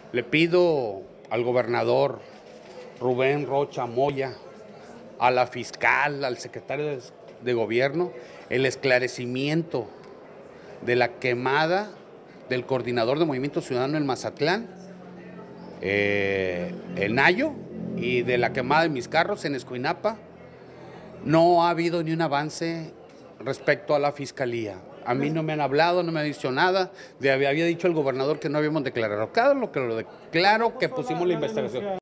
Le pido al gobernador Rubén Rocha Moya, a la fiscal, al secretario de gobierno, el esclarecimiento de la quemada del coordinador de Movimiento Ciudadano en Mazatlán, en Nayo, y de la quemada de mis carros en Escuinapa. No ha habido ni un avance respecto a la fiscalía. A mí no me han hablado, no me han dicho nada. Había dicho el gobernador que no habíamos declarado. Claro, lo declaro que pusimos la investigación.